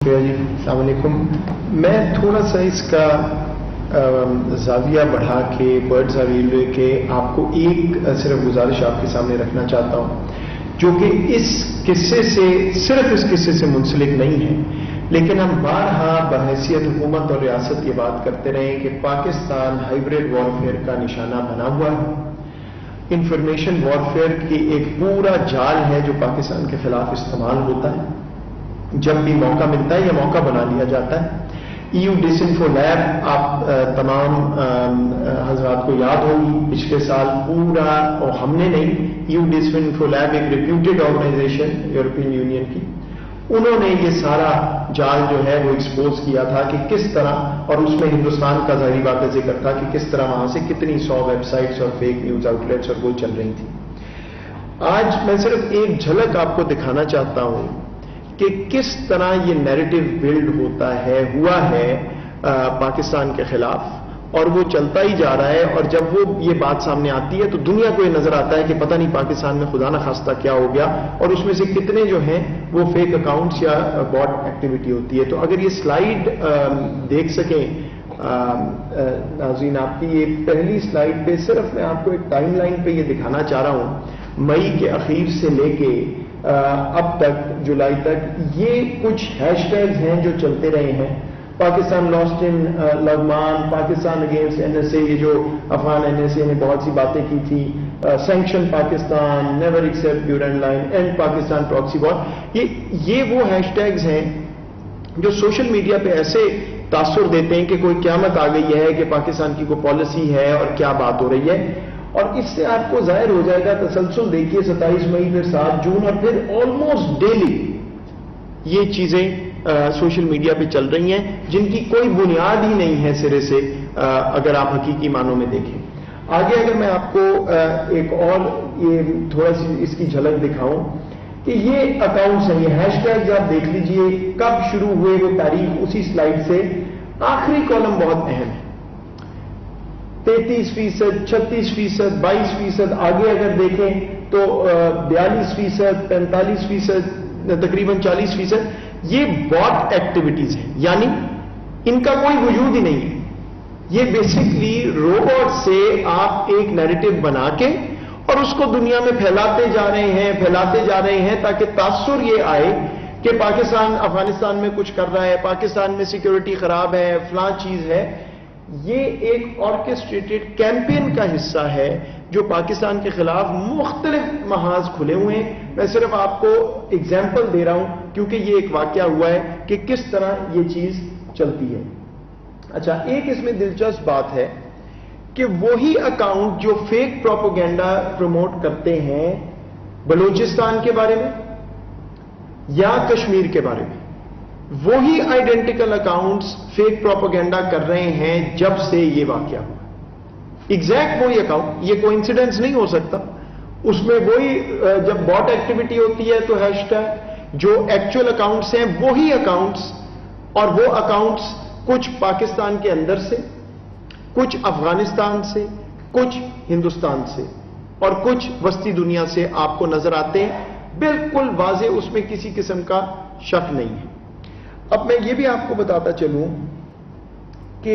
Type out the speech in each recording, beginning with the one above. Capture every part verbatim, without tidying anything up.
جی السلام علیکم. میں تھوڑا سا اس کا زاویہ بڑھا کے برڈز آئی ویو لے کے آپ کو ایک صرف گزارش آپ کے سامنے رکھنا چاہتا ہوں جو کہ اس قصے سے صرف اس قصے سے منسلک نہیں ہے، لیکن ہم بارہا بحیثیت حکومت اور ریاست یہ بات کرتے رہے کہ پاکستان ہائیبریڈ وارفیئر کا نشانہ بنا ہوا ہے. انفارمیشن وارفیئر کی ایک پورا جال ہے جو پاکستان کے خلاف استعمال ہوتا ہے جب بھی موقع ملتا ہے یا موقع بنا لیا جاتا ہے. E U DisinfoLab آپ تمام حضرات کو یاد ہوگی، پچھلے سال پورا، اور ہم نے نہیں، E U DisinfoLab ایک ریپیوٹیڈ آرگنائزیشن یورپین یونین کی، انہوں نے یہ سارا جال جو ہے وہ ایکسپوز کیا تھا کہ کس طرح، اور اس میں ہندوستان کا ظاہری بات ذکر تھا کہ کس طرح وہاں سے کتنی سو ویب سائٹس اور فیک نیوز آؤٹ لیٹس اور وہ چل رہی تھی. آج میں صرف ایک جھلک آپ کو دکھانا چاہتا ہوں کہ کس طرح یہ نیریٹو بلڈ ہوتا ہے ہوا ہے آ, پاکستان کے خلاف، اور وہ چلتا ہی جا رہا ہے. اور جب وہ یہ بات سامنے آتی ہے تو دنیا کو یہ نظر آتا ہے کہ پتہ نہیں پاکستان میں خدا نخواستہ کیا ہو گیا، اور اس میں سے کتنے جو ہیں وہ فیک اکاؤنٹس یا باٹ ایکٹیویٹی ہوتی ہے. تو اگر یہ سلائیڈ دیکھ سکیں ناظرین، آپ کی یہ پہلی سلائیڈ پہ صرف میں آپ کو ایک ٹائم لائن پہ یہ دکھانا چاہ رہا ہوں، مئی کے اخیر سے لے کے اب تک جولائی تک یہ کچھ ہیش ٹیگز ہیں جو چلتے رہے ہیں. Pakistan last in Laghman, Pakistan against N S A, یہ جو افغان این ایس اے نے بہت سی باتیں کی تھی، sanction Pakistan, never accept Durand Line, and Pakistan proxy war. یہ یہ وہ ہیش ٹیگز ہیں جو سوشل میڈیا پہ ایسے تاثر دیتے ہیں کہ کوئی قیامت آ گئی ہے کہ پاکستان کی کوئی پالیسی ہے اور کیا بات ہو رہی ہے. اور اس سے آپ کو ظاہر ہو جائے گا، تسلسل دیکھیے، ستائیس مئی پھر سات جون، اور پھر آلموسٹ ڈیلی یہ چیزیں سوشل میڈیا پہ چل رہی ہیں جن کی کوئی بنیاد ہی نہیں ہے سرے سے، آ, اگر آپ حقیقی معنوں میں دیکھیں. آگے اگر میں آپ کو آ, ایک اور یہ تھوڑا سی اس کی جھلک دکھاؤں کہ یہ اکاؤنٹس ہیں، یہ ہیش ٹیگ آپ دیکھ لیجئے کب شروع ہوئے وہ تاریخ اسی سلائیڈ سے. آخری کالم بہت اہم ہے، تینتیس فیصد، چھتیس فیصد، بائیس فیصد. آگے اگر دیکھیں تو بیالیس فیصد، پینتالیس فیصد، تقریباً چالیس فیصد یہ باٹ ایکٹیویٹیز ہیں، یعنی ان کا کوئی وجود ہی نہیں ہے. یہ بیسکلی روبوٹ سے آپ ایک نیریٹو بنا کے اور اس کو دنیا میں پھیلاتے جا رہے ہیں پھیلاتے جا رہے ہیں تاکہ تاثر یہ آئے کہ پاکستان افغانستان میں کچھ کر رہا ہے، پاکستان میں سیکیورٹی خراب ہے، فلاں چیز ہے. یہ ایک آرکسٹریٹڈ کیمپین کا حصہ ہے جو پاکستان کے خلاف مختلف محاذ کھلے ہوئے ہیں. میں صرف آپ کو اگزامپل دے رہا ہوں کیونکہ یہ ایک واقعہ ہوا ہے کہ کس طرح یہ چیز چلتی ہے. اچھا، ایک اس میں دلچسپ بات ہے کہ وہی اکاؤنٹ جو فیک پروپیگنڈا پروموٹ کرتے ہیں بلوچستان کے بارے میں یا کشمیر کے بارے میں، وہی آئیڈینٹیکل اکاؤنٹس فیک پروپیگنڈا کر رہے ہیں جب سے یہ واقعہ ہوا. ایگزیکٹ وہی اکاؤنٹ، یہ کوئی انسیڈنس نہیں ہو سکتا. اس میں وہی جب باٹ ایکٹیویٹی ہوتی ہے تو ہیش ٹیگ، جو ایکچوئل اکاؤنٹس ہیں وہی اکاؤنٹس، اور وہ اکاؤنٹس کچھ پاکستان کے اندر سے، کچھ افغانستان سے، کچھ ہندوستان سے، اور کچھ وسطی دنیا سے آپ کو نظر آتے ہیں. بالکل واضح، اس میں کسی قسم کا شک نہیں ہے. اب میں یہ بھی آپ کو بتاتا چلوں کہ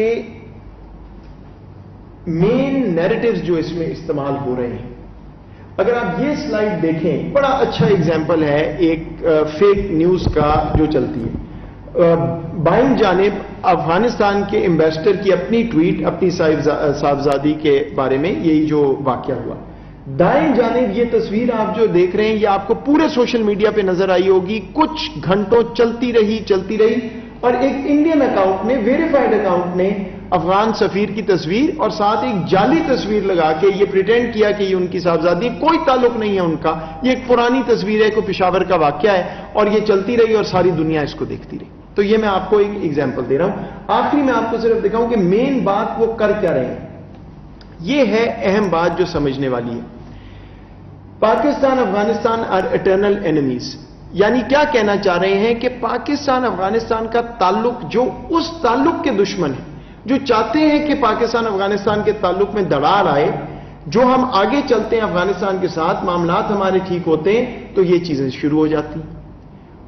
مین نیریٹوز جو اس میں استعمال ہو رہے ہیں، اگر آپ یہ سلائیڈ دیکھیں، بڑا اچھا اگزامپل ہے ایک فیک نیوز کا جو چلتی ہے. بائیں جانب افغانستان کے ایمبیسڈر کی اپنی ٹویٹ اپنی صاحبزادی کے بارے میں، یہی جو واقعہ ہوا. دائیں جانب یہ تصویر آپ جو دیکھ رہے ہیں یہ آپ کو پورے سوشل میڈیا پہ نظر آئی ہوگی، کچھ گھنٹوں چلتی رہی چلتی رہی اور ایک انڈین اکاؤنٹ نے، ویریفائڈ اکاؤنٹ نے افغان سفیر کی تصویر اور ساتھ ایک جعلی تصویر لگا کے یہ پریٹینڈ کیا کہ یہ ان کی صاحبزادی، کوئی تعلق نہیں ہے ان کا، یہ ایک پرانی تصویر ہے، کوئی پشاور کا واقعہ ہے، اور یہ چلتی رہی اور ساری دنیا اس کو دیکھتی رہی. تو یہ میں آپ کو ایک ایگزامپل دے رہا ہوں. آخری میں آپ کو صرف دکھاؤں کہ مین بات وہ کر کیا رہے ہیں. یہ ہے اہم بات جو سمجھنے والی ہے. Pakistan Afghanistan are eternal enemies, یعنی کیا کہنا چاہ رہے ہیں کہ پاکستان افغانستان کا تعلق، جو اس تعلق کے دشمن ہیں، جو چاہتے ہیں کہ پاکستان افغانستان کے تعلق میں دراڑ آئے، جو ہم آگے چلتے ہیں افغانستان کے ساتھ، معاملات ہمارے ٹھیک ہوتے ہیں تو یہ چیزیں شروع ہو جاتی ہیں.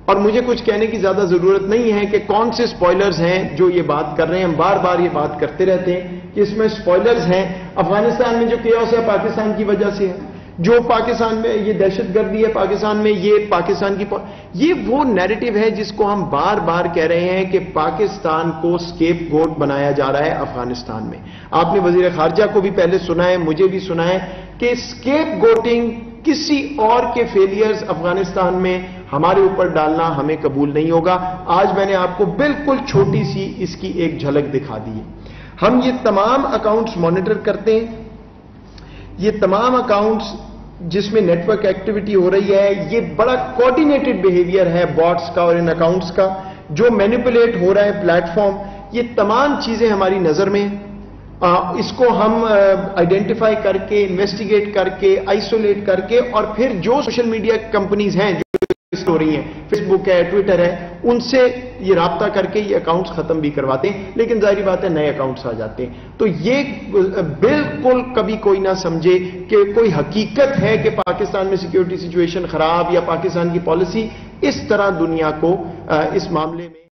اور مجھے کچھ کہنے کی زیادہ ضرورت نہیں ہے کہ کون سے سپوائلرز ہیں جو یہ بات کر رہے ہیں. ہم بار بار یہ بات کرتے رہتے ہیں کہ اس میں سپوائلرز ہیں. افغانستان میں جو کیوس ہے پاکستان کی وجہ سے ہے, جو پاکستان میں یہ دہشت گردی ہے پاکستان میں یہ پاکستان کی پا... یہ وہ نیریٹو ہے جس کو ہم بار بار کہہ رہے ہیں کہ پاکستان کو اسکیپ گوٹ بنایا جا رہا ہے افغانستان میں. آپ نے وزیر خارجہ کو بھی پہلے سنا ہے, مجھے بھی سنا ہے کہ اسکیپ گوٹنگ, کسی اور کے فیلئرز افغانستان میں ہمارے اوپر ڈالنا ہمیں قبول نہیں ہوگا. آج میں نے آپ کو بالکل چھوٹی سی اس کی ایک جھلک دکھا دی ہے. ہم یہ تمام اکاؤنٹس مانیٹر کرتے ہیں, یہ تمام اکاؤنٹس جس میں نیٹ ورک ایکٹیویٹی ہو رہی ہے, یہ بڑا کوآرڈینیٹڈ بیہیویئر ہے باٹس کا اور ان اکاؤنٹس کا, جو مینیپولیٹ ہو رہا ہے پلیٹ فارم, یہ تمام چیزیں ہماری نظر میں. اس کو ہم آئیڈینٹیفائی کر کے, انویسٹیگیٹ کر کے, آئسولیٹ کر کے, اور پھر جو سوشل میڈیا کمپنیز ہیں جو ہو رہی ہیں, فیس بک ہے, ٹویٹر ہے, ان سے یہ رابطہ کر کے یہ اکاؤنٹس ختم بھی کرواتے ہیں. لیکن ظاہری بات ہے نئے اکاؤنٹس آ جاتے ہیں. تو یہ بالکل کبھی کوئی نہ سمجھے کہ کوئی حقیقت ہے کہ پاکستان میں سیکیورٹی سچویشن خراب یا پاکستان کی پالیسی, اس طرح دنیا کو اس معاملے میں